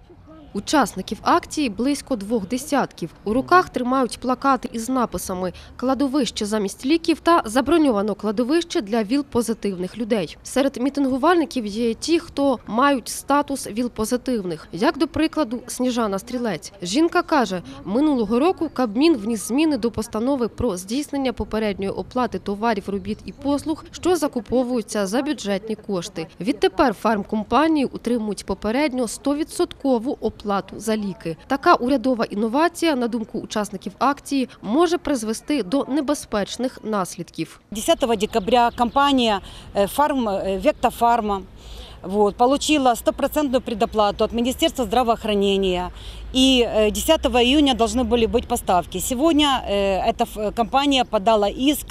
Учасників акції близько 2 десятків. У руках тримають плакати із написами «Кладовище замість ліків» та «Заброньовано кладовище для ВІЛ-позитивних людей». Серед мітингувальників є ті, хто мають статус ВІЛ-позитивних. Як, до прикладу, Сніжана Стрілець. Жінка каже, минулого року Кабмін вніс зміни до постанови про здійснення попередньої оплати товарів, робіт і послуг, що закуповуються за бюджетні кошти. Відтепер фармкомпанії утримують попередньо 100% оплату за ліки. Така урядова інновація, на думку учасників акції, може призвести до небезпечних наслідків. 10 декабря компания «Вектофарма» получила 100% предоплату от Министерства здравоохранения. И 10 июня должны были быть поставки. Сегодня эта компания подала иск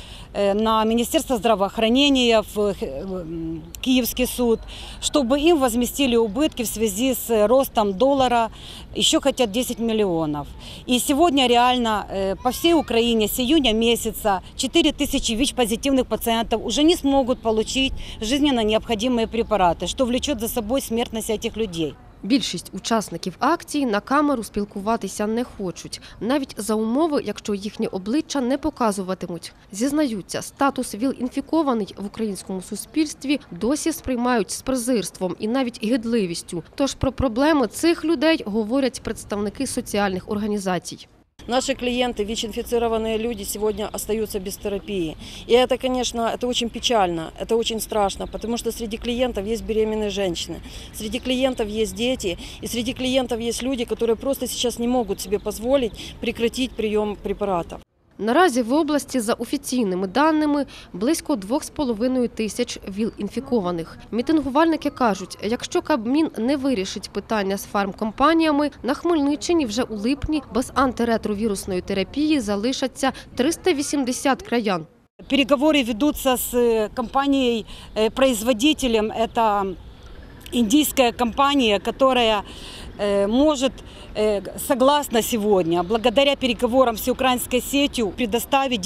на Министерство здравоохранения, в Киевский суд, чтобы им возместили убытки в связи с ростом доллара, еще хотят 10 миллионов. И сегодня реально по всей Украине с июня месяца 4000 ВИЧ-позитивных пациентов уже не смогут получить жизненно необходимые препараты, что влечет за собой смертность этих людей. Більшість учасників акції на камеру спілкуватися не хочуть, навіть за умови, якщо їхні обличчя не показуватимуть. Зізнаються, статус ВІЛ-інфікований в українському суспільстві досі сприймають з презирством і навіть гидливістю. Тож про проблеми цих людей говорять представники соціальних організацій. Наши клиенты, ВИЧ-инфицированные люди, сегодня остаются без терапии. И это, конечно, это очень печально, это очень страшно, потому что среди клиентов есть беременные женщины, среди клиентов есть дети, и среди клиентов есть люди, которые просто сейчас не могут себе позволить прекратить прием препаратов. Наразі в області, за офіційними даними, близько 2,5 тисяч ВІЛ-інфікованих. Мітингувальники кажуть, якщо Кабмін не вирішить питання з фармкомпаніями, на Хмельниччині вже у липні без антиретровірусної терапії залишаться 380 краян. Переговоры ведутся с компанией-производителем. Это индийская компания, которая может, согласно сегодня, благодаря переговорам с всеукраинской сетью, предоставить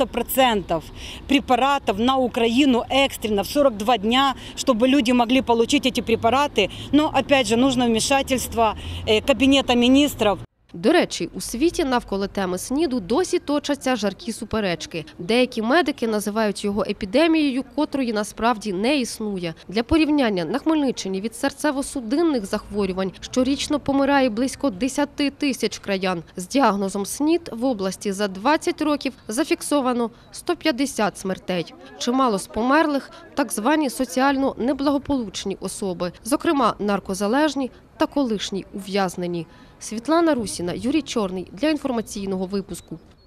90% препаратов на Украину экстренно в 42 дня, чтобы люди могли получить эти препараты. Но, опять же, нужно вмешательство Кабинета министров. До речі, у світі навколо теми СНІДу досі точаться жаркі суперечки. Деякі медики називають його епідемією, котрої насправді не існує. Для порівняння, на Хмельниччині від серцево-судинних захворювань щорічно помирає близько 10 тисяч краян. З діагнозом СНІД в області за 20 років зафіксовано 150 смертей. Чимало з померлих – так звані соціально неблагополучні особи, зокрема наркозалежні та колишні ув'язнені. Світлана Русіна, Юрій Чорний для інформаційного випуску.